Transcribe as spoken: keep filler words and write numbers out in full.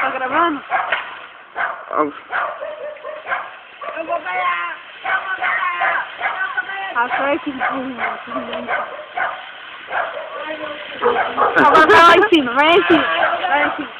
Tá gravando? Oh. Eu vou ganhar! Eu vou ganhar! Eu vou ganhar! A sorte de Agora vai lá em cima, vai lá em cima, vai lá em cima.